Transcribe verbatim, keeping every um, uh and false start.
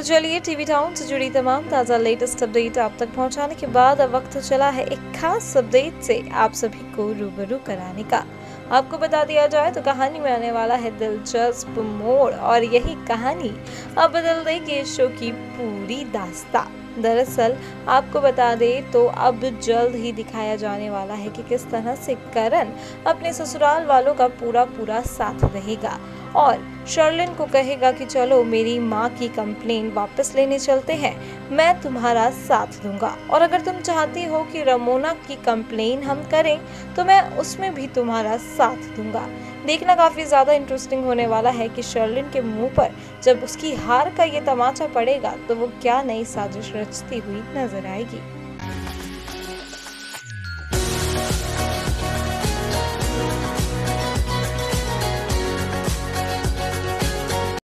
चलिए TV town से जुड़ी तमाम ताज़ा लेटेस्ट अपडेट आप तक पहुंचाने के बाद अब वक्त चला है एक खास अपडेट से आप सभी को रूबरू कराने का। आपको बता दिया जाए तो कहानी में आने वाला है दिलचस्प मोड़ और यही कहानी अब बदल देगी इस शो की पूरी दास्तां। दरअसल आपको बता दें तो अब जल्द ही दिखाया जाने वाला है कि किस तरह से करण अपने ससुराल वालों का पूरा पूरा साथ रहेगा और शर्लिन को कहेगा कि चलो मेरी माँ की कंप्लेन वापस लेने चलते हैं, मैं तुम्हारा साथ दूंगा और अगर तुम चाहती हो कि रमोना की कंप्लेन हम करें तो मैं उसमें भी तुम्हारा साथ दूंगा। देखना काफी ज्यादा इंटरेस्टिंग होने वाला है कि शर्लिन के मुंह पर जब उसकी हार का ये तमाचा पड़ेगा तो वो क्या नई साजिश रचती हुई नजर आएगी।